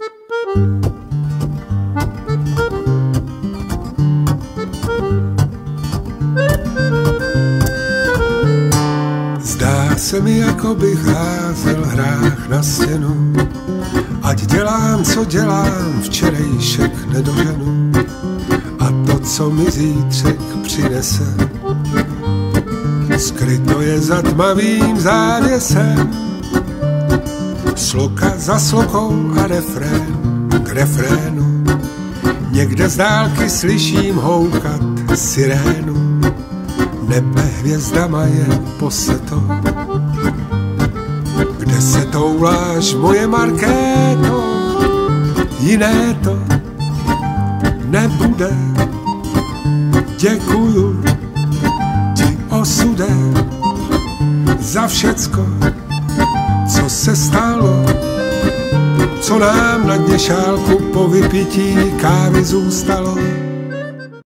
Zdá se mi, jako bych házel hrách na stěnu, ať dělám, co dělám, včerejšek nedoženu. A to, co mi zítřek přinese, skryto je za tmavým závěsem. Sloka za slokou a refrén k refrénu. Někde z dálky slyším houkat sirénu. Nebe hvězdama je poseto. Kde se touláš, moje Markéto? Jiné to nebude. Děkuju ti, osude, za všecko, co se stalo, co nám na dně šálku po vypití kávy zůstalo.